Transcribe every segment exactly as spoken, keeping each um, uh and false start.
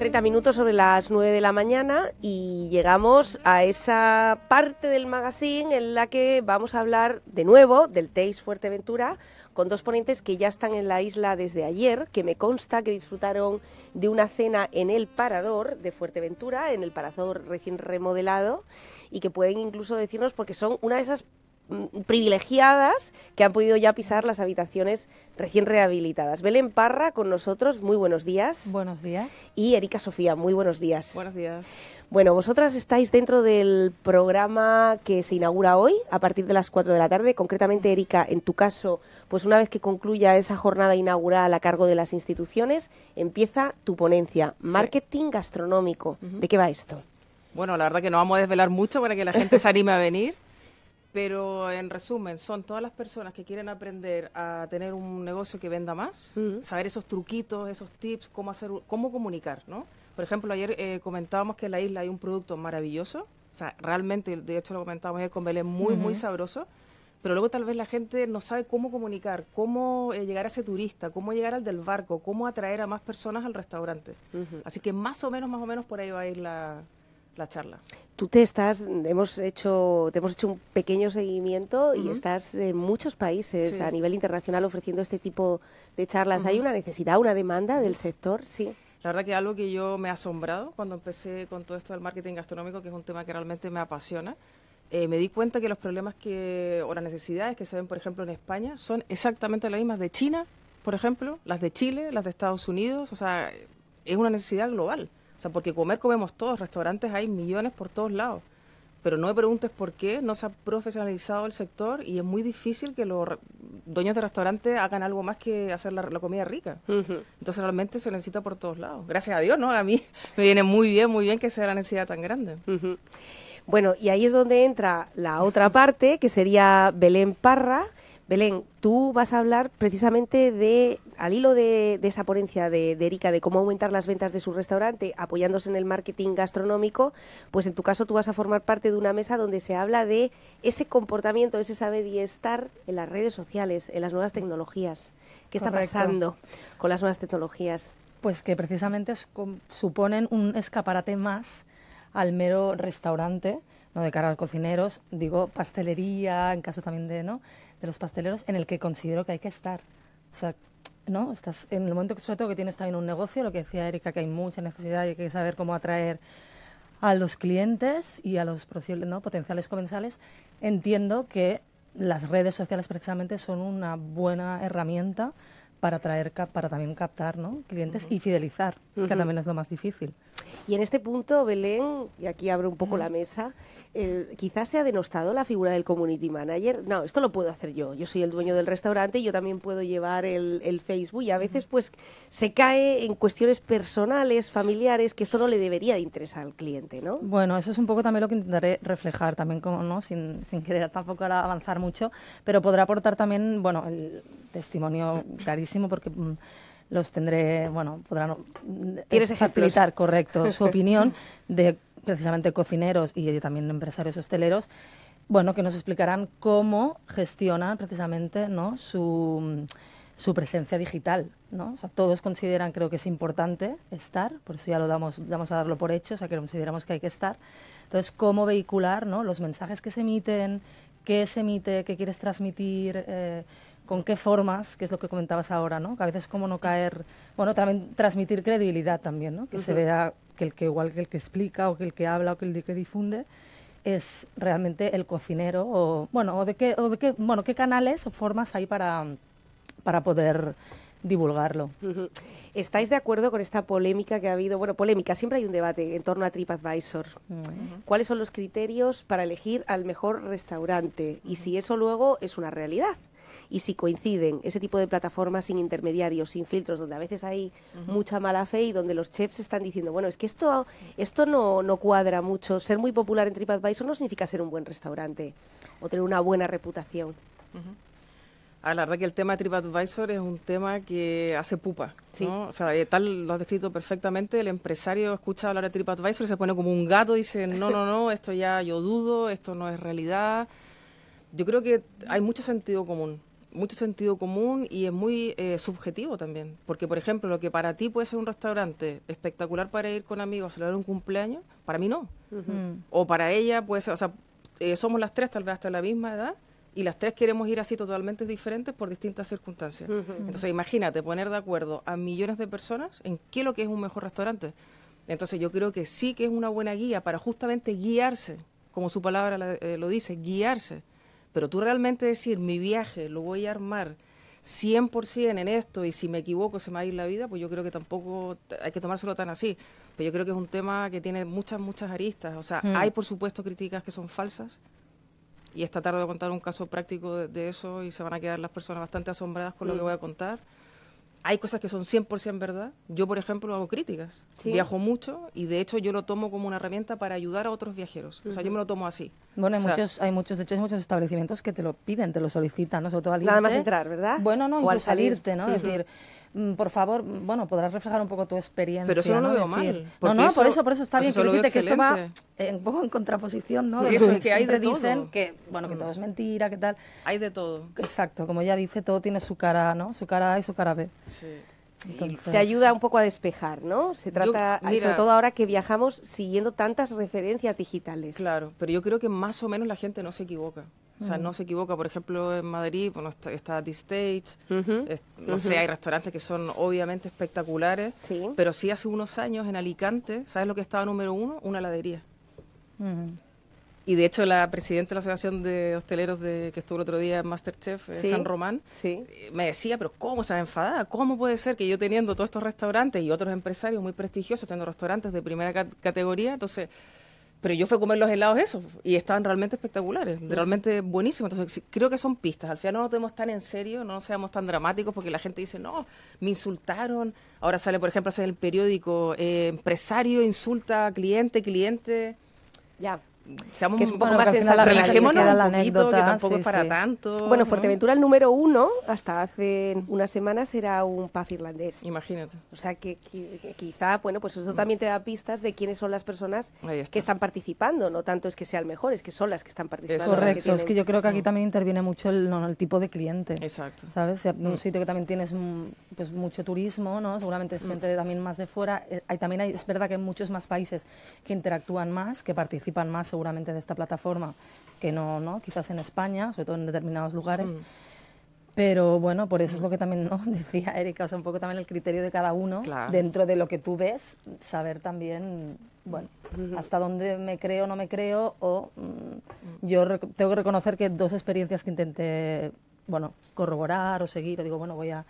treinta minutos sobre las nueve de la mañana y llegamos a esa parte del magazine en la que vamos a hablar de nuevo del Taste Fuerteventura con dos ponentes que ya están en la isla desde ayer, que me consta que disfrutaron de una cena en el Parador de Fuerteventura, en el Parador recién remodelado, y que pueden incluso decirnos, porque son una de esas privilegiadas que han podido ya pisar las habitaciones recién rehabilitadas. Belén Parra con nosotros, muy buenos días. Buenos días. Y Erika Sofía, muy buenos días. Buenos días. Bueno, vosotras estáis dentro del programa que se inaugura hoy a partir de las cuatro de la tarde. Concretamente, Erika, en tu caso, pues una vez que concluya esa jornada inaugural a cargo de las instituciones, empieza tu ponencia, Marketing sí. Gastronómico. Uh-huh. ¿De qué va esto? Bueno, la verdad que no vamos a desvelar mucho para que la gente se anime a venir. Pero en resumen, son todas las personas que quieren aprender a tener un negocio que venda más, uh-huh. saber esos truquitos, esos tips, cómo hacer, cómo comunicar, ¿no? Por ejemplo, ayer eh, comentábamos que en la isla hay un producto maravilloso, o sea, realmente, de hecho lo comentábamos ayer con Belén, muy, uh-huh. muy sabroso, pero luego tal vez la gente no sabe cómo comunicar, cómo eh, llegar a ese turista, cómo llegar al del barco, cómo atraer a más personas al restaurante. Uh-huh. Así que más o menos, más o menos por ahí va a ir la... la charla. Tú te estás, hemos hecho, te hemos hecho un pequeño seguimiento uh-huh. y estás en muchos países sí. a nivel internacional ofreciendo este tipo de charlas. Uh-huh. ¿Hay una necesidad, una demanda uh-huh. del sector? Sí. La verdad que algo que yo me ha asombrado cuando empecé con todo esto del marketing gastronómico, que es un tema que realmente me apasiona, eh, me di cuenta que los problemas que, o las necesidades que se ven, por ejemplo, en España, son exactamente las mismas de China, por ejemplo, las de Chile, las de Estados Unidos, o sea, es una necesidad global. O sea, porque comer comemos todos, restaurantes hay millones por todos lados. Pero no me preguntes por qué no se ha profesionalizado el sector y es muy difícil que los re- dueños de restaurantes hagan algo más que hacer la, la comida rica. Uh-huh. Entonces realmente se necesita por todos lados. Gracias a Dios, ¿no? A mí me viene muy bien, muy bien que sea la necesidad tan grande. Uh-huh. Bueno, y ahí es donde entra la otra parte, que sería Belén Parra. Belén, tú vas a hablar precisamente de, al hilo de, de esa ponencia de, de Erika, de cómo aumentar las ventas de su restaurante apoyándose en el marketing gastronómico, pues en tu caso tú vas a formar parte de una mesa donde se habla de ese comportamiento, ese saber y estar en las redes sociales, en las nuevas tecnologías. ¿Qué está Correcto. pasando con las nuevas tecnologías? Pues que precisamente es, suponen un escaparate más al mero restaurante, no de cara a cocineros, digo pastelería, en caso también de, ¿no?, de los pasteleros, en el que considero que hay que estar. O sea, ¿no? Estás en el momento que, sobre todo, que tienes también un negocio, lo que decía Erika, que hay mucha necesidad y hay que saber cómo atraer a los clientes y a los posibles, ¿no?, potenciales comensales. Entiendo que las redes sociales precisamente son una buena herramienta para atraer, para también captar, ¿no?, clientes uh-huh. y fidelizar, uh-huh. que también es lo más difícil. Y en este punto, Belén, y aquí abro un poco uh-huh. la mesa, eh, quizás se ha denostado la figura del community manager. No, esto lo puedo hacer yo. Yo soy el dueño del restaurante y yo también puedo llevar el, el Facebook, y a veces pues se cae en cuestiones personales, familiares, que esto no le debería de interesar al cliente, ¿no? Bueno, eso es un poco también lo que intentaré reflejar, también como, ¿no?, sin, sin querer tampoco avanzar mucho, pero podrá aportar también, bueno, el testimonio clarísimo, porque mmm, los tendré, bueno, podrán ¿Tienes facilitar, correcto, su opinión de precisamente cocineros y también empresarios hosteleros, bueno, que nos explicarán cómo gestionan precisamente, ¿no?, su, su presencia digital, ¿no? O sea, todos consideran, creo que es importante estar, por eso ya lo damos, vamos a darlo por hecho, o sea, que consideramos que hay que estar. Entonces, cómo vehicular, ¿no?, los mensajes que se emiten, qué se emite, qué quieres transmitir, eh, con qué formas, que es lo que comentabas ahora, ¿no? Que a veces cómo no caer, bueno, también transmitir credibilidad también, ¿no? Que uh-huh. se vea que el que igual que el que explica o que el que habla o que el que difunde es realmente el cocinero, o bueno, o de qué, o de qué, bueno, qué canales o formas hay para, para poder divulgarlo. Uh-huh. ¿Estáis de acuerdo con esta polémica que ha habido? Bueno, polémica, siempre hay un debate en torno a TripAdvisor. Uh-huh. ¿Cuáles son los criterios para elegir al mejor restaurante? Y si eso luego es una realidad. Y si coinciden ese tipo de plataformas sin intermediarios, sin filtros, donde a veces hay uh-huh. mucha mala fe y donde los chefs están diciendo, bueno, es que esto esto no, no cuadra mucho. Ser muy popular en TripAdvisor no significa ser un buen restaurante o tener una buena reputación. Uh-huh. Ah, la verdad que el tema de TripAdvisor es un tema que hace pupa, sí. ¿no? O sea, tal lo has descrito perfectamente. El empresario escucha hablar de TripAdvisor y se pone como un gato y dice, no, no, no, esto ya yo dudo, esto no es realidad. Yo creo que hay mucho sentido común. mucho sentido común y es muy eh, subjetivo también. Porque, por ejemplo, lo que para ti puede ser un restaurante espectacular para ir con amigos a celebrar un cumpleaños, para mí no. Mm. O para ella puede ser, o sea, eh, somos las tres tal vez hasta la misma edad y las tres queremos ir así totalmente diferentes por distintas circunstancias. Ujú. Entonces, imagínate poner de acuerdo a millones de personas en qué es lo que es un mejor restaurante. Entonces, yo creo que sí que es una buena guía para justamente guiarse, como su palabra la- eh, lo dice, guiarse. Pero tú realmente decir, mi viaje lo voy a armar cien por ciento en esto y si me equivoco se me va a ir la vida, pues yo creo que tampoco t- hay que tomárselo tan así. Pero yo creo que es un tema que tiene muchas, muchas aristas. O sea, Mm. hay por supuesto críticas que son falsas y esta tarde voy a contar un caso práctico de, de eso y se van a quedar las personas bastante asombradas con lo que voy a contar. Hay cosas que son cien por ciento verdad. Yo, por ejemplo, hago críticas. Sí. Viajo mucho y, de hecho, yo lo tomo como una herramienta para ayudar a otros viajeros. O sea, yo me lo tomo así. Bueno, hay O sea, muchos, hay muchos, de hecho, hay muchos establecimientos que te lo piden, te lo solicitan, ¿no? Sobre todo al Nada más irte. entrar, ¿verdad? Bueno, no, O al incluso salir. salirte, ¿no? Ujú. Es decir, mm, por favor, mm, bueno, podrás reflejar un poco tu experiencia. Pero eso no lo veo Decir- mal, No, porque no, por eso- eso, por eso está o sea, bien. eso lo Quiero veo decirte que esto va excelente. eh, un poco en contraposición, ¿no? Y De eso lo es que hay siempre de dicen todo. que, bueno, que Mm. todo es mentira, que tal. hay de todo. Exacto, como ella dice, todo tiene su cara, ¿no? Su cara A y su cara B. Sí. Entonces- Te ayuda un poco a despejar, ¿no? Se trata, mira- sobre todo ahora que viajamos siguiendo tantas referencias digitales. Claro, pero yo creo que más o menos la gente no se equivoca. O sea, Mm. no se equivoca. Por ejemplo, en Madrid, bueno, está, está The Stage. Ujú. es- no Ujú. sé, hay restaurantes que son obviamente espectaculares. Sí. Pero sí, hace unos años en Alicante, ¿sabes lo que estaba número uno? Una heladería. Mm. Y de hecho, la presidenta de la Asociación de Hosteleros de, que estuvo el otro día en Masterchef, eh, Sí. San Román, Sí. eh, me decía, pero ¿cómo se va enfadada? ¿Cómo puede ser que yo teniendo todos estos restaurantes y otros empresarios muy prestigiosos, teniendo restaurantes de primera ca- categoría, entonces, pero yo fui a comer los helados esos y estaban realmente espectaculares, realmente buenísimos. Entonces, sí, creo que son pistas. Al final no nos tomemos tan en serio, no seamos tan dramáticos porque la gente dice, no, me insultaron. Ahora sale, por ejemplo, en el periódico, eh, empresario insulta a cliente, cliente. Ya. Seamos Que es un poco Bueno, más que al final la gente se relajémonos queda un la poquito, anécdota, que tampoco sí, es para sí. tanto. Bueno, ¿no? Fuerteventura el número uno, hasta hace unas semanas, era un pub irlandés. Imagínate. O sea que, qui- que quizá, bueno, pues eso también te da pistas de quiénes son las personas Ahí está. que están participando. No tanto es que sea el mejor, es que son las que están participando. las Correcto, es que tienen- yo creo que aquí también interviene mucho el, no, el tipo de cliente. Exacto. ¿Sabes? Si en un sitio que también tienes mm, pues mucho turismo, ¿no? Seguramente es gente también más de fuera. Eh, hay, también hay, es verdad que hay muchos más países que interactúan más, que participan más seguramente de esta plataforma que no, ¿no? Quizás en España, sobre todo en determinados lugares. Mm. Pero bueno, por eso es lo que también ¿no? decía Erika, o sea, un poco también el criterio de cada uno, Claro. dentro de lo que tú ves, saber también, bueno, hasta dónde me creo o no me creo, o mm, yo rec- tengo que reconocer que dos experiencias que intenté, bueno, corroborar o seguir, o digo, bueno, voy a...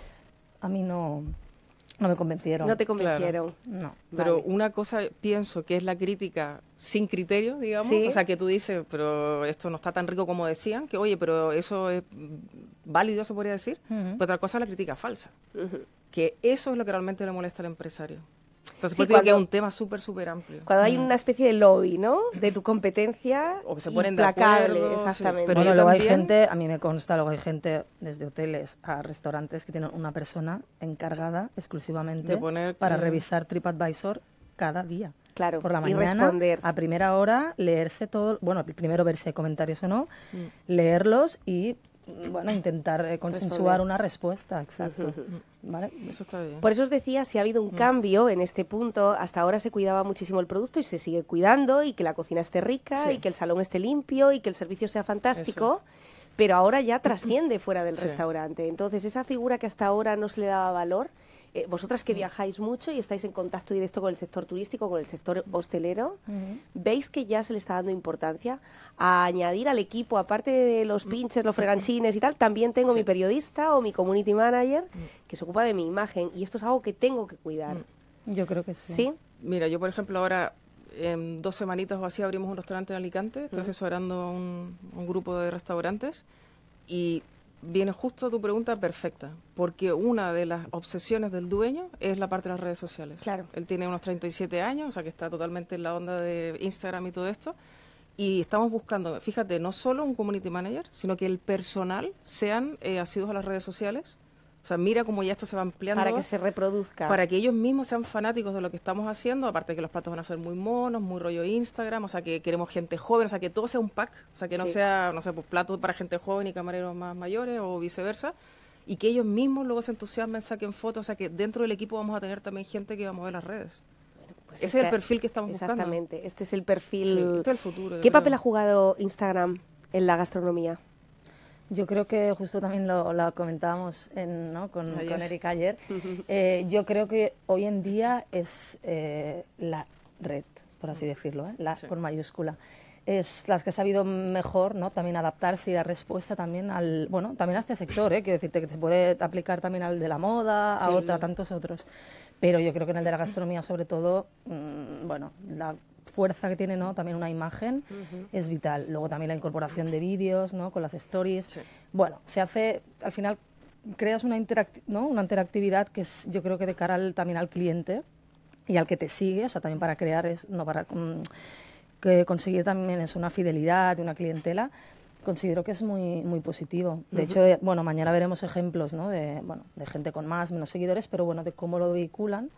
A mí no, no me convencieron. No te convencieron. No. Pero Vale. una cosa pienso que es la crítica sin criterio, digamos. Sí. O sea, que tú dices, pero esto no está tan rico como decían, que oye, pero eso es mm, válido, se podría decir. Ujú. Pero otra cosa es la crítica falsa, Ujú. que eso es lo que realmente le molesta al empresario. Entonces, Sí, pues digo que es cuando- un tema súper, súper amplio. Cuando hay una especie de lobby, ¿no? De tu competencia. O que se ponen de implacable, acuerdo, sí. exactamente. Pero Bueno, yo luego hay también- gente, a mí me consta, luego hay gente desde hoteles a restaurantes que tienen una persona encargada exclusivamente De poner para que- revisar TripAdvisor cada día. Claro, Por la y mañana, responder. a primera hora, leerse todo, bueno, primero ver si hay comentarios o no, Mm. leerlos y, mm, bueno, intentar eh, consensuar Responder. una respuesta, exacto. ¿Vale? Eso está bien. Por eso os decía, si ha habido Mm. un cambio en este punto, hasta ahora se cuidaba muchísimo el producto y se sigue cuidando, y que la cocina esté rica, Sí. y que el salón esté limpio, y que el servicio sea fantástico, pero ahora ya trasciende fuera del Sí. restaurante. Entonces, esa figura que hasta ahora no se le daba valor, eh, vosotras Mm. que viajáis mucho y estáis en contacto directo con el sector turístico, con el sector hostelero, Ujú. ¿veis que ya se le está dando importancia a añadir al equipo, aparte de los pinches, los freganchines y tal, también tengo Mm. Sí. mi periodista o mi community manager que se ocupa de mi imagen, y esto es algo que tengo que cuidar? Mm. Yo creo que sí. ¿Sí? Mira, yo por ejemplo ahora en dos semanitas o así abrimos un restaurante en Alicante, estoy Ujú. asesorando a un, un grupo de restaurantes y viene justo tu pregunta perfecta, porque una de las obsesiones del dueño es la parte de las redes sociales. Claro. Él tiene unos treinta y siete años, o sea que está totalmente en la onda de Instagram y todo esto, y estamos buscando, fíjate, no solo un community manager, sino que el personal sean eh, asiduos a las redes sociales, O sea, mira cómo ya esto se va ampliando. Para que se reproduzca. Para que ellos mismos sean fanáticos de lo que estamos haciendo, aparte de que los platos van a ser muy monos, muy rollo Instagram, o sea, que queremos gente joven, o sea, que todo sea un pack, o sea, que no Sí. sea, no sé, pues platos para gente joven y camareros más mayores o viceversa, y que ellos mismos luego se entusiasmen, saquen fotos, o sea, que dentro del equipo vamos a tener también gente que va a mover las redes. Pues Ese este- es el perfil que estamos buscando. Exactamente, este es el perfil. Sí, este es el futuro, yo ¿Qué creo. papel ha jugado Instagram en la gastronomía? Yo creo que justo también lo, lo comentábamos en, ¿no? con, Ayer. con Erika ayer. Eh, yo creo que hoy en día es eh, la red, por así decirlo, ¿eh? La Sí. con mayúscula. Es las que ha sabido mejor, ¿no? También adaptarse y dar respuesta también al, bueno, también a este sector, ¿eh? Quiero decirte que se puede aplicar también al de la moda, a Sí. otra, a tantos otros. Pero yo creo que en el de la gastronomía, sobre todo, mmm, bueno, la fuerza que tiene, ¿no? También una imagen es vital. Luego también la incorporación de vídeos, ¿no? Con las stories. Sí. Bueno, se hace, al final creas una, interacti- ¿no? una interactividad que es, yo creo que de cara al, también al cliente y al que te sigue, o sea, también para crear, es, no para mm, que conseguir también es una fidelidad y una clientela, considero que es muy muy positivo. De hecho, eh, bueno, mañana veremos ejemplos, ¿no? De, bueno, de gente con más, menos seguidores, pero bueno, de cómo lo vehiculan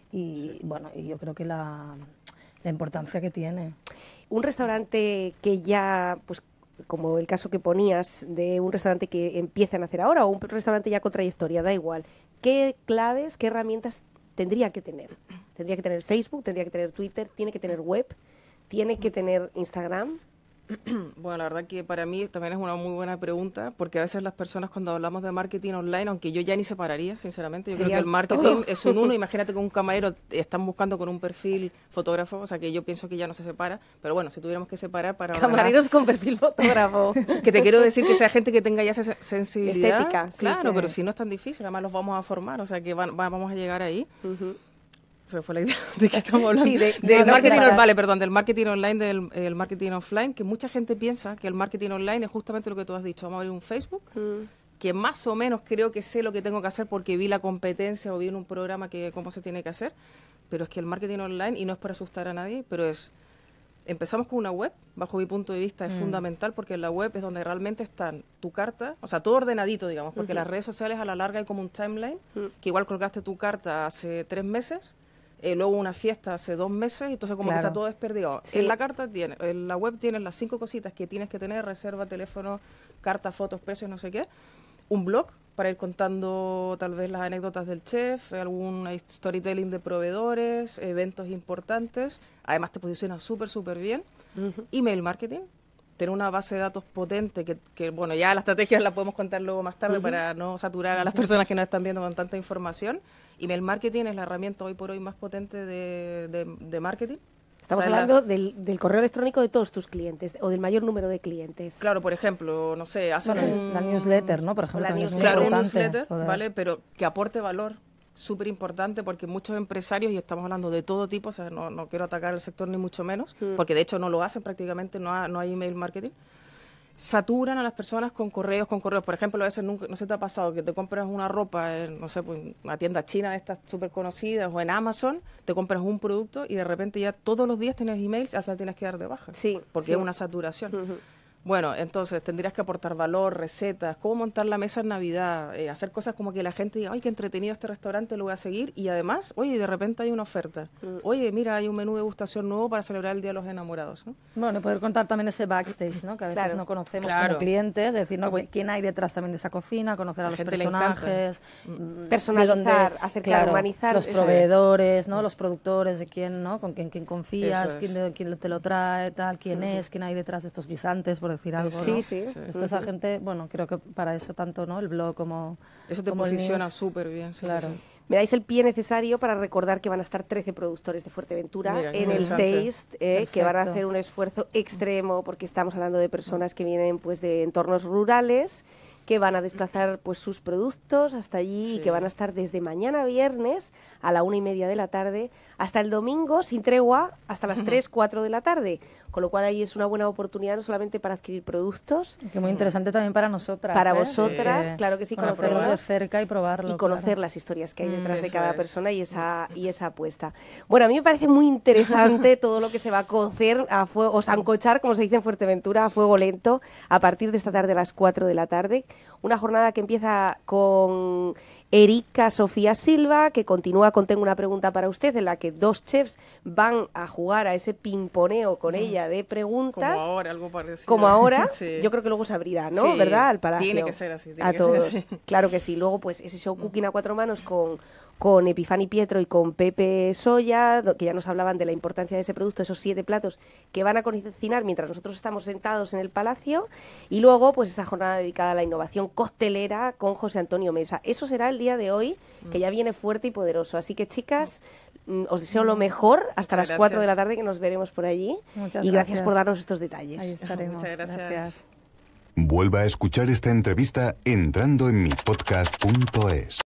y, bueno, y yo creo que la, la importancia que tiene. Un restaurante que ya, pues como el caso que ponías, de un restaurante que empiezan a hacer ahora o un restaurante ya con trayectoria, da igual. ¿Qué claves, qué herramientas tendría que tener? Tendría que tener Facebook, tendría que tener Twitter, tiene que tener web, tiene que tener Instagram. Bueno, la verdad que para mí también es una muy buena pregunta, porque a veces las personas cuando hablamos de marketing online, aunque yo ya ni separaría, sinceramente, yo Sería creo que el marketing todo. es un uno. Imagínate que un camarero están buscando con un perfil fotógrafo, o sea que yo pienso que ya no se separa, pero bueno, si tuviéramos que separar para ordenar- Camareros con perfil fotógrafo. que te quiero decir que sea gente que tenga ya esa sensibilidad. Estética, sí, Claro, sí. pero si no es tan difícil, además los vamos a formar, o sea que van- va- vamos a llegar ahí. Ujú. Se me fue la idea de que estamos hablando. Sí, de- del no, no, marketing, claro. vale, perdón, del marketing online, del el marketing offline, que mucha gente piensa que el marketing online es justamente lo que tú has dicho. Vamos a abrir un Facebook, Mm. que más o menos creo que sé lo que tengo que hacer porque vi la competencia o vi en un programa que cómo se tiene que hacer, pero es que el marketing online, y no es para asustar a nadie, pero es, empezamos con una web, bajo mi punto de vista es fundamental porque en la web es donde realmente están tu carta, o sea, todo ordenadito, digamos, porque las redes sociales a la larga hay como un timeline, que igual colgaste tu carta hace tres meses, eh, luego una fiesta hace dos meses, entonces como Claro. que está todo desperdigado. Sí. En la carta tiene, en la web tienes las cinco cositas que tienes que tener: reserva, teléfono, carta, fotos, precios, no sé qué. Un blog para ir contando tal vez las anécdotas del chef, algún storytelling de proveedores, eventos importantes. Además te posiciona súper, súper bien. Ujú. Email marketing, tener una base de datos potente que, que, bueno, ya la estrategia la podemos contar luego más tarde para no saturar a las personas que nos están viendo con tanta información. Email marketing es la herramienta hoy por hoy más potente de, de, de marketing. Estamos O sea, la- hablando del, del correo electrónico de todos tus clientes o del mayor número de clientes. Claro, por ejemplo, no sé, hacen Bueno, un... la newsletter, ¿no? Por ejemplo, La también es muy Claro, un importante newsletter, poder- ¿vale? Pero que aporte valor, súper importante, porque muchos empresarios, y estamos hablando de todo tipo, o sea, no, no quiero atacar el sector ni mucho menos, Mm. porque de hecho no lo hacen prácticamente, no, ha- no hay email marketing, saturan a las personas con correos, con correos. Por ejemplo, a veces nunca, no se te ha pasado que te compras una ropa en, no sé, pues, en una tienda china de estas súper conocidas o en Amazon, te compras un producto y de repente ya todos los días tienes emails y al final tienes que dar de baja. Sí, Porque sí. es una saturación. Ujú. Bueno, entonces tendrías que aportar valor, recetas, cómo montar la mesa en Navidad, eh, hacer cosas como que la gente diga, ay, qué entretenido este restaurante, lo voy a seguir, y además, oye, de repente hay una oferta. Oye, mira, hay un menú de degustación nuevo para celebrar el Día de los Enamorados, ¿no? Bueno, y poder contar también ese backstage, ¿no? Que a veces Claro. no conocemos Claro. como clientes, es decir, ¿no? quién hay detrás también de esa cocina, conocer a A la los gente le encanta. personajes, mm, Personalizar, de dónde- acercar, humanizar, los eso es. proveedores, ¿no? Los productores, de quién, ¿no? Con quién, quién confías, Eso es. quién, de- quién te lo trae, tal, quién es, quién hay detrás de estos guisantes, por decir algo, Sí, ¿no? sí. Esto esa gente, bueno, creo que para eso tanto, ¿no? El blog como Eso te como el posiciona news. súper bien. Sí, sí, Claro. sí. Me dais el pie necesario para recordar que van a estar trece productores de Fuerteventura Mira, qué en el interesante. Taste, eh, que van a Perfecto. hacer un esfuerzo extremo porque estamos hablando de personas que vienen pues de entornos rurales, que van a desplazar pues sus productos hasta allí y Sí. que van a estar desde mañana viernes a la una y media de la tarde hasta el domingo sin tregua hasta las tres, cuatro de la tarde. Con lo cual ahí es una buena oportunidad no solamente para adquirir productos, Que muy interesante también para nosotras. para ¿eh? vosotras, Que claro que sí, conocerlos de conocerlos cerca y probarlo. y conocer claro. las historias que hay Mm, detrás de eso cada es. persona y esa y esa apuesta. Bueno, a mí me parece muy interesante todo lo que se va a cocer a fuego, o sancochar, como se dice en Fuerteventura, a fuego lento, a partir de esta tarde a las cuatro de la tarde. Una jornada que empieza con Erika Sofía Silva, que continúa con Tengo una pregunta para usted, en la que dos chefs van a jugar a ese pimponeo con mm. ella de preguntas. Como ahora, algo parecido. Como ahora, sí. yo creo que luego se abrirá, ¿no? Sí, ¿verdad? Al Palacio. Tiene que ser así. Tiene a que todos. Ser así. Claro que sí. Luego, pues, ese show Cooking a cuatro manos con... con Epifani Pietro y con Pepe Soya, que ya nos hablaban de la importancia de ese producto, esos siete platos que van a cocinar mientras nosotros estamos sentados en el Palacio, y luego pues esa jornada dedicada a la innovación costelera con José Antonio Mesa. Eso será el día de hoy, que ya viene fuerte y poderoso. Así que, chicas, os deseo lo mejor hasta Muchas las cuatro gracias. de la tarde, que nos veremos por allí. Muchas y gracias, gracias por darnos estos detalles. Ahí estaremos. Muchas gracias. Gracias. Vuelva a escuchar esta entrevista entrando en mi podcast punto es.